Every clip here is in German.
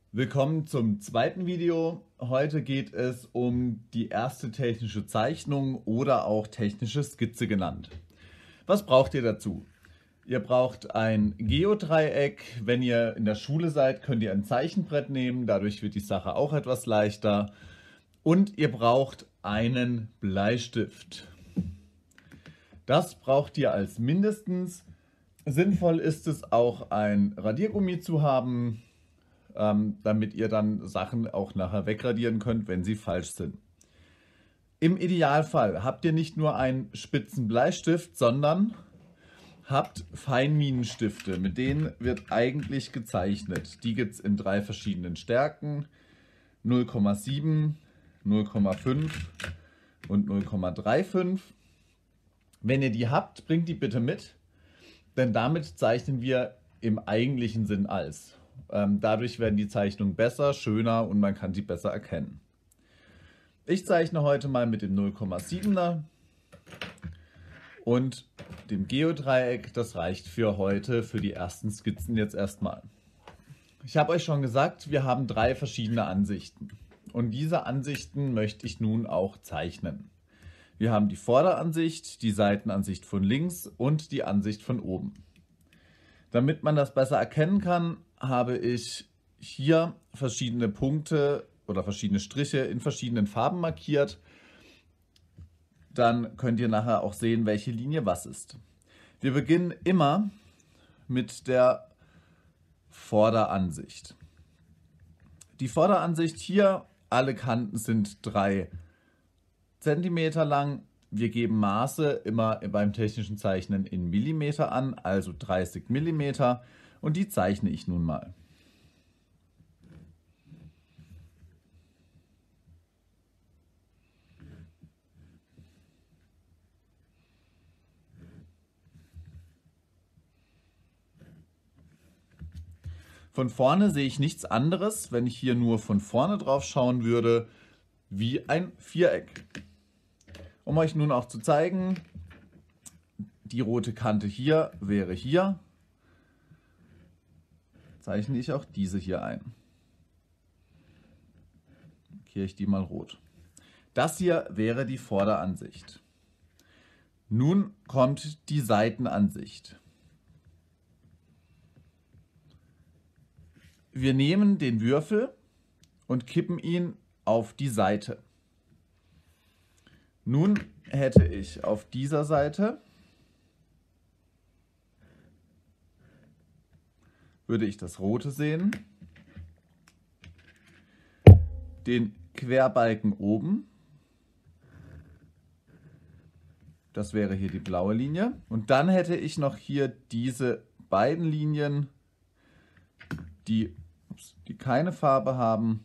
Willkommen zum zweiten Video. Heute geht es um die erste technische Zeichnung oder auch technische Skizze genannt. Was braucht ihr dazu? Ihr braucht ein Geodreieck. Wenn ihr in der Schule seid, könnt ihr ein Zeichenbrett nehmen. Dadurch wird die Sache auch etwas leichter. Und ihr braucht einen Bleistift. Das braucht ihr als mindestens. Sinnvoll ist es auch, ein Radiergummi zu haben, damit ihr dann Sachen auch nachher wegradieren könnt, wenn sie falsch sind. Im Idealfall habt ihr nicht nur einen spitzen Bleistift, sondern habt Feinminenstifte. Mit denen wird eigentlich gezeichnet. Die gibt es in 3 verschiedenen Stärken: 0,7, 0,5 und 0,35. Wenn ihr die habt, bringt die bitte mit, denn damit zeichnen wir im eigentlichen Sinn alles. Dadurch werden die Zeichnungen besser, schöner und man kann sie besser erkennen. Ich zeichne heute mal mit dem 0,7er und dem Geodreieck. Das reicht für heute, für die ersten Skizzen jetzt erstmal. Ich habe euch schon gesagt, wir haben 3 verschiedene Ansichten. Und diese Ansichten möchte ich nun auch zeichnen. Wir haben die Vorderansicht, die Seitenansicht von links und die Ansicht von oben. Damit man das besser erkennen kann, habe ich hier verschiedene Punkte oder verschiedene Striche in verschiedenen Farben markiert. Dann könnt ihr nachher auch sehen, welche Linie was ist. Wir beginnen immer mit der Vorderansicht. Die Vorderansicht hier, alle Kanten sind 3 cm lang. Wir geben Maße immer beim technischen Zeichnen in Millimeter an, also 30 mm, und die zeichne ich nun mal. Von vorne sehe ich nichts anderes, wenn ich hier nur von vorne drauf schauen würde, wie ein Viereck. Um euch nun auch zu zeigen, die rote Kante hier wäre hier, zeichne ich auch diese hier ein. Markiere ich die mal rot. Das hier wäre die Vorderansicht. Nun kommt die Seitenansicht. Wir nehmen den Würfel und kippen ihn auf die Seite. Nun hätte ich auf dieser Seite, würde ich das rote sehen, den Querbalken oben, das wäre hier die blaue Linie, und dann hätte ich noch hier diese beiden Linien, die keine Farbe haben.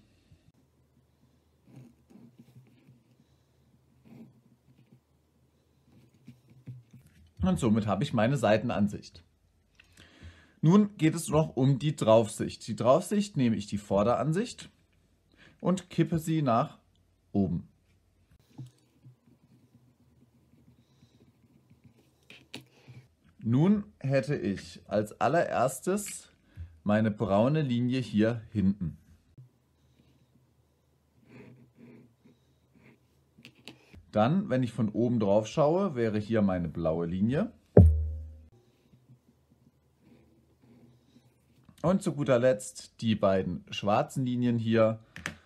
Und somit habe ich meine Seitenansicht. Nun geht es noch um die Draufsicht. Die Draufsicht nehme ich die Vorderansicht und kippe sie nach oben. Nun hätte ich als allererstes meine braune Linie hier hinten. Dann, wenn ich von oben drauf schaue, wäre hier meine blaue Linie. Und zu guter Letzt die beiden schwarzen Linien hier.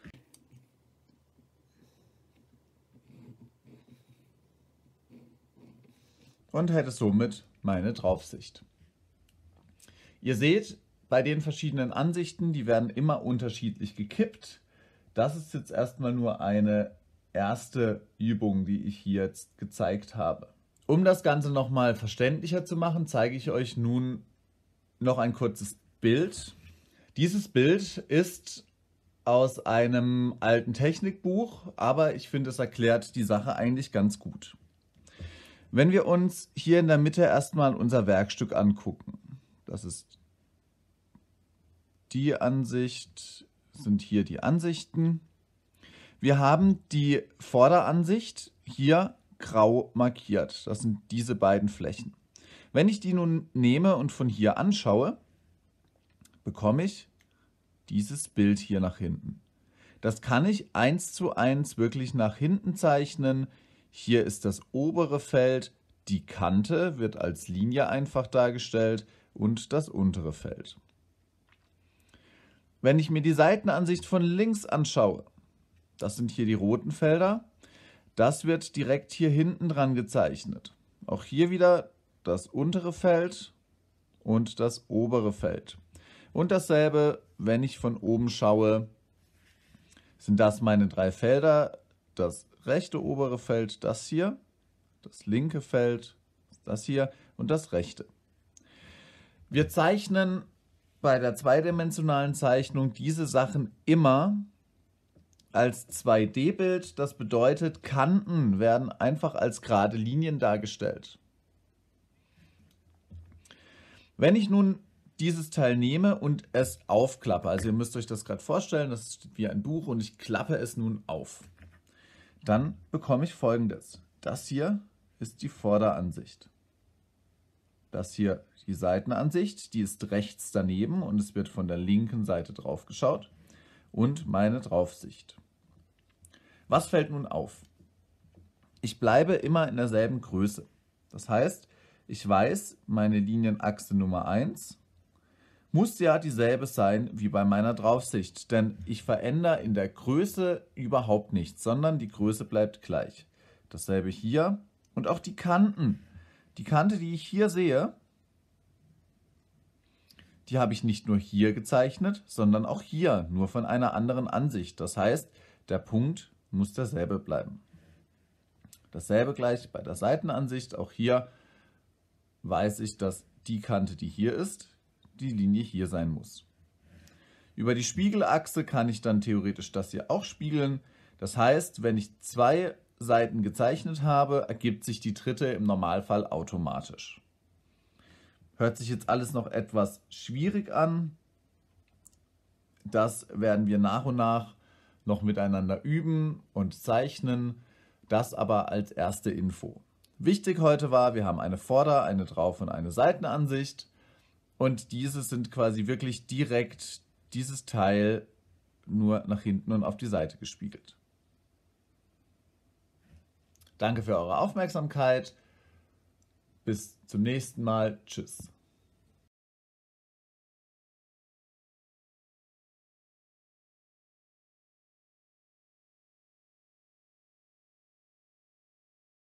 Und hätte somit meine Draufsicht. Ihr seht, bei den verschiedenen Ansichten, die werden immer unterschiedlich gekippt. Das ist jetzt erstmal nur eine erste Übung, die ich hier jetzt gezeigt habe. Um das Ganze nochmal verständlicher zu machen, zeige ich euch nun noch ein kurzes Bild. Dieses Bild ist aus einem alten Technikbuch, aber ich finde, es erklärt die Sache eigentlich ganz gut. Wenn wir uns hier in der Mitte erstmal unser Werkstück angucken, das ist die Ansicht, sind hier die Ansichten. Wir haben die Vorderansicht hier grau markiert. Das sind diese beiden Flächen. Wenn ich die nun nehme und von hier anschaue, bekomme ich dieses Bild hier nach hinten. Das kann ich 1:1 wirklich nach hinten zeichnen. Hier ist das obere Feld, die Kante wird als Linie einfach dargestellt und das untere Feld. Wenn ich mir die Seitenansicht von links anschaue, das sind hier die roten Felder, das wird direkt hier hinten dran gezeichnet. Auch hier wieder das untere Feld und das obere Feld. Und dasselbe, wenn ich von oben schaue, sind das meine 3 Felder, das rechte obere Feld, das hier, das linke Feld, das hier und das rechte. Wir zeichnen bei der zweidimensionalen Zeichnung diese Sachen immer als 2D-Bild. Das bedeutet, Kanten werden einfach als gerade Linien dargestellt. Wenn ich nun dieses Teil nehme und es aufklappe, also ihr müsst euch das gerade vorstellen, das ist wie ein Buch und ich klappe es nun auf, dann bekomme ich Folgendes. Das hier ist die Vorderansicht. Das hier die Seitenansicht, die ist rechts daneben und es wird von der linken Seite drauf geschaut und meine Draufsicht. Was fällt nun auf? Ich bleibe immer in derselben Größe. Das heißt, ich weiß, meine Linienachse Nummer 1 muss ja dieselbe sein wie bei meiner Draufsicht, denn ich verändere in der Größe überhaupt nichts, sondern die Größe bleibt gleich. Dasselbe hier und auch die Kanten. Die Kante, die ich hier sehe, die habe ich nicht nur hier gezeichnet, sondern auch hier, nur von einer anderen Ansicht. Das heißt, der Punkt muss derselbe bleiben. Dasselbe gleich bei der Seitenansicht. Auch hier weiß ich, dass die Kante, die hier ist, die Linie hier sein muss. Über die Spiegelachse kann ich dann theoretisch das hier auch spiegeln. Das heißt, wenn ich 2 Seiten gezeichnet habe, ergibt sich die dritte im Normalfall automatisch. Hört sich jetzt alles noch etwas schwierig an. Das werden wir nach und nach noch miteinander üben und zeichnen. Das aber als erste Info. Wichtig heute war, wir haben eine Vorder-, eine Drauf- und eine Seitenansicht. Und diese sind quasi wirklich direkt dieses Teil nur nach hinten und auf die Seite gespiegelt. Danke für eure Aufmerksamkeit. Bis zum nächsten Mal. Tschüss.